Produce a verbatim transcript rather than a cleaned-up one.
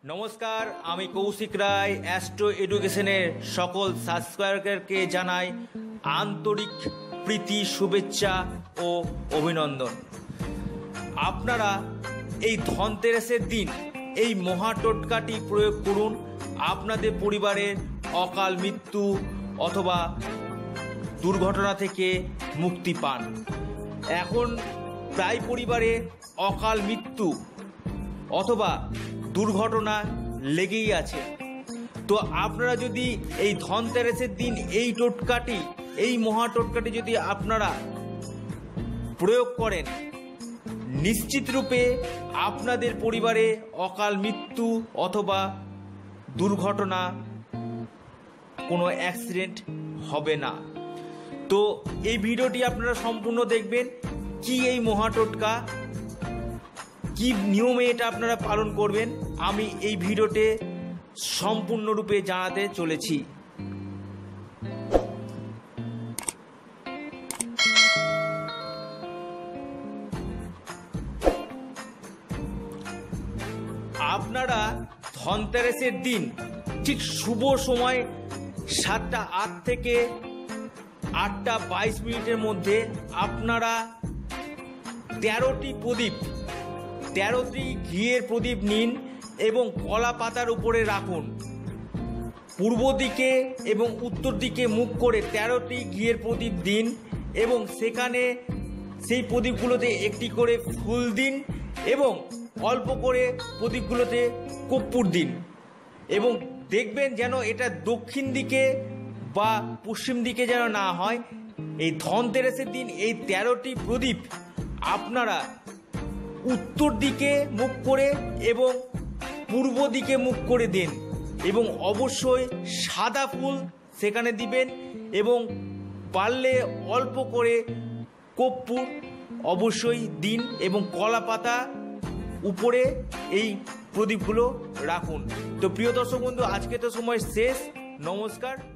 नमस्कार आमी कौशिक राय एस्ट्रो एडुकेशनेर सकल सबस्क्राइबारके जानाई आंतरिक प्रीति शुभेच्छा और अभिनंदन। आपनारा এই ধনতেরাসের দিন এই মহা টোটকাটি প্রয়োগ করুন, আপনাদের পরিবারের অকাল মৃত্যু অথবা দুর্ঘটনা থেকে মুক্তি পান। এখন প্রায় পরিবারে অকাল মৃত্যু অথবা দুর্ঘটনা লেগেই আছে। তো আপনারা যদি এই ধনতেরাসের দিন এই টোটকাটি এই মহা টোটকাটি যদি আপনারা প্রয়োগ করেন, নিশ্চিত রূপে আপনাদের পরিবারে অকাল মৃত্যু অথবা দুর্ঘটনা কোনো অ্যাক্সিডেন্ট হবে না। তো এই ভিডিওটি আপনারা সম্পূর্ণ দেখবেন, কি এই মহা টোটকা, কি নিয়মে এটা আপনারা পালন করবেন, আমি এই ভিডিওতে সম্পূর্ণরূপে জানাতে চলেছি। আপনারা ধনতেরাসের দিন ঠিক শুভ সময় সাতটা আট থেকে আটটা বাইশ মিনিটের মধ্যে আপনারা তেরোটি প্রদীপ তেরোটি ঘিয়ের প্রদীপ নিন এবং কলা পাতার উপরে রাখুন। পূর্ব দিকে এবং উত্তর দিকে মুখ করে তেরোটি ঘিয়ের প্রদীপ দিন এবং সেখানে সেই প্রদীপগুলোতে একটি করে ফুল দিন এবং অল্প করে প্রদীপগুলোতে কর্পূর দিন এবং দেখবেন যেন এটা দক্ষিণ দিকে বা পশ্চিম দিকে যেন না হয়। এই ধনতেরাসের দিন এই তেরোটি প্রদীপ আপনারা উত্তর দিকে মুখ করে এবং পূর্ব দিকে মুখ করে দিন এবং অবশ্যই সাদা ফুল সেখানে দিবেন এবং পারলে অল্প করে কর্পূর অবশ্যই দিন এবং কলা পাতা উপরে এই প্রদীপগুলো রাখুন। তো প্রিয় দর্শক বন্ধু, আজকে তো সময় শেষ। নমস্কার।